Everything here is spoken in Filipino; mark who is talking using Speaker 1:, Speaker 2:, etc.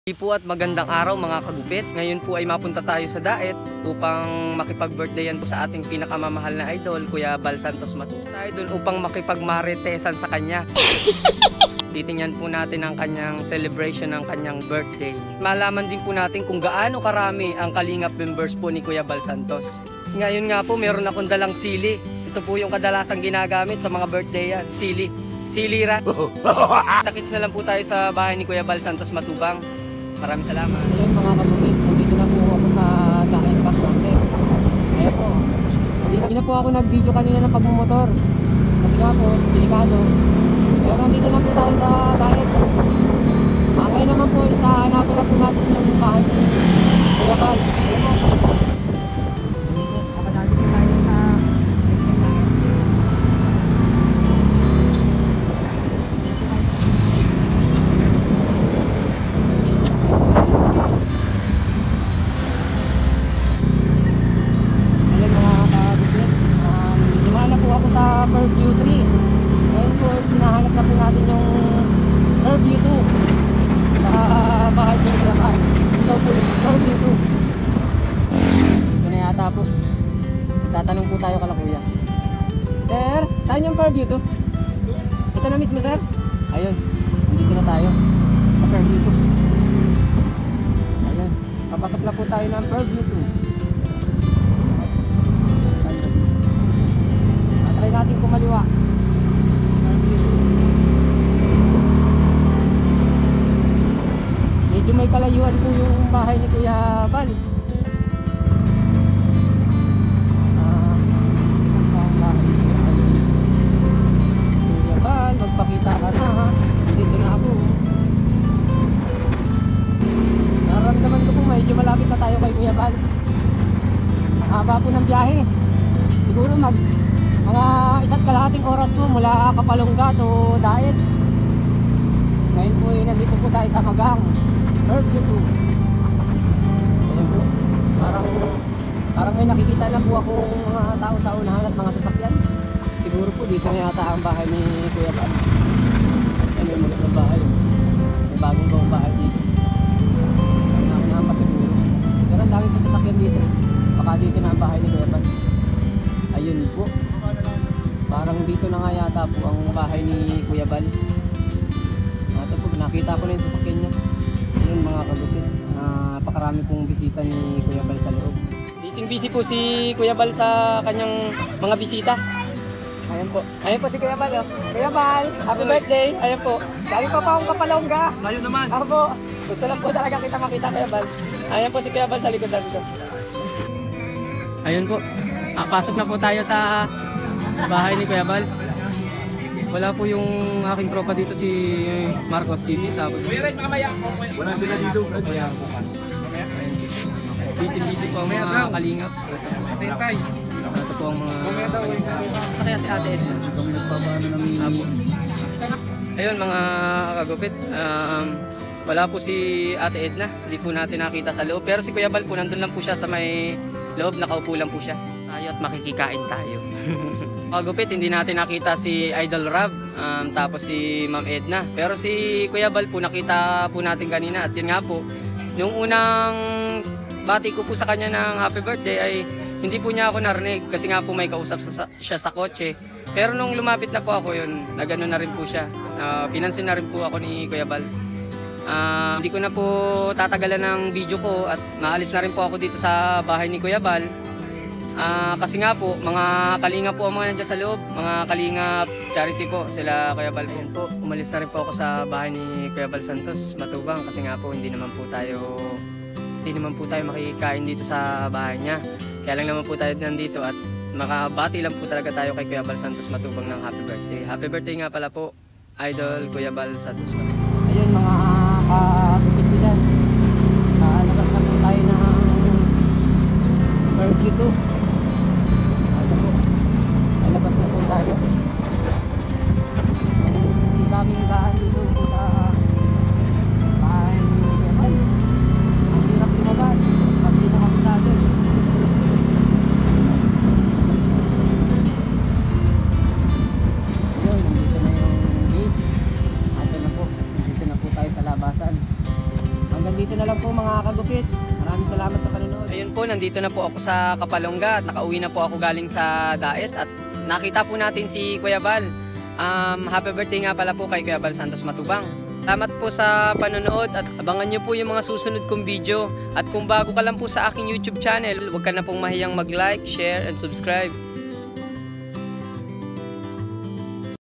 Speaker 1: Po at magandang araw mga kagupit. Ngayon po ay mapunta tayo sa Daet upang makipag-birthdayan po sa ating pinakamamahal na idol, Kuya Bal Santos Matubang. Tayo doon upang makipag-maritesan sa kanya. Titingnan po natin ang kanyang celebration ng kanyang birthday. Malaman din po natin kung gaano karami ang Kalingap members po ni Kuya Bal Santos. Ngayon nga po meron akong dalang sili. Ito po yung kadalasang ginagamit sa mga birthday yan. Siliran. Takits na lang po tayo sa bahay ni Kuya Bal Santos Matubang. Maraming salamat. Ayun mga kabukit, nandito na po ako sa Daet Back Mountain. Ayan po. Hindi na po ako nag-video kanina ng pagmumotor. Kasi nga po, delikado. Pero nandito na po tayo sa Daet. Mamaya naman po, hanapin na po natin yung bahay ni Kuya Bal. Ayan po. Kapatagin po tayo sa Fairview 3. Ngayon po, sinahanap na po natin yung Fairview 2 sa bahay ng Kuya. Ito po yung Fairview 2. Ito na yata po. Tatanong po tayo kala Kuya. Sir, saan yung Fairview 2? Ito na mismo sir? Ayun, nandito na tayo sa Fairview 2. Ayun, papasok na po tayo ng Fairview 2. Try natin kumaliwa. Medyo may kalayuan po yung bahay ni Kuya Bal. Kuya Bal, magpakita ka na ha. Dito na ako. Nararamdaman ko po medyo malapit na tayo kay Kuya Bal. Haba po ng biyahe. Siguro mga 1.5 oras po mula Kapalongga to Daet. Ngayon po nandito po tayo sa Magang Fairview 2. Ayan po, parang may nakikita na po akong mga tao sa unahan at mga sasakyan. Siguro po dito na yata ang bahay ni Kuya Bal. Ayan, may mulat ng bahay. May bagong bawang bahay dito. Unahan pa siguro. Pero ang dami po sasakyan dito. Baka dito na ang bahay ni Kuya Bal. Ayun po. Parang dito na nga yata po ang bahay ni Kuya Bal. Ito po, nakita ko na yung sasakyan niya. Ayun mga kagupit. Napakarami pong bisita ni Kuya Bal sa loob. Busy po si Kuya Bal sa kanyang mga bisita. Ayan po. Ayan po si Kuya Bal. Oh. Kuya Bal, happy birthday. Ayan po. Galing pa akong Kapalongga. Layo naman. Ako po. Gusto lang po talaga kita makita Kuya Bal. Ayan po si Kuya Bal sa likodan ko. Ayun po. Pasok na po tayo sa bahay ni Kuya Bal. Wala po yung aking tropa dito si Marcos TV. Tapos wala sila dito. Busy po ang mga kalingap. Ito po ang mga kaya si Ate Edna. Ayun mga kagupit, wala po si Ate Edna. Hindi po natin nakita sa loob. Pero si Kuya Bal po nandun lang po siya sa may loob. Nakaupo lang po siya. Tayo at makikikain tayo. Kagupit, hindi natin nakita si Idol Rob, tapos si Ma'am Edna. Pero si Kuya Bal po nakita po natin kanina. At yun nga po, yung unang bati ko po sa kanya ng happy birthday ay hindi po niya ako narinig. Kasi nga po may kausap siya sa kotse. Pero nung lumapit na po ako yun, nagano na rin po siya. Pinansin na rin po ako ni Kuya Bal. Hindi ko na po tatagalan ng video ko at maalis na rin po ako dito sa bahay ni Kuya Bal. Kasi nga po, mga kalingap po ang mga nandiyan sa loob, mga kalingap charity po, sila Kuya Bal po. Umalis na rin po ako sa bahay ni Kuya Bal Santos Matubang kasi nga po hindi naman po tayo makikikain dito sa bahay niya. Kaya lang naman po tayo nandito at makabati lang po talaga tayo kay Kuya Bal Santos Matubang ng happy birthday. Happy birthday nga pala po, Idol Kuya Bal Santos Matubang. Ayun mga kapitid dyan, labas na po tayo ng Fairview 2. Labas na po tayo. Ang daming daan dito po sa bahay ni Kuya Bal. Ang hirap lumabas pag dito kami sa atin. Ayun, nandito na yung gate. Ito na po. Nandito na po tayo sa dito na lang po mga kagupit. Maraming salamat sa panonood. Ayun po, nandito na po ako sa Kapalongga at nakauwi na po ako galing sa Daet at nakita po natin si Kuya Bal. Happy birthday nga pala po kay Kuya Bal Santos Matubang. Salamat po sa panonood at abangan nyo po yung mga susunod kong video. At kung bago ka lang po sa aking YouTube channel, huwag ka na pong mahiyang mag-like, share, and subscribe.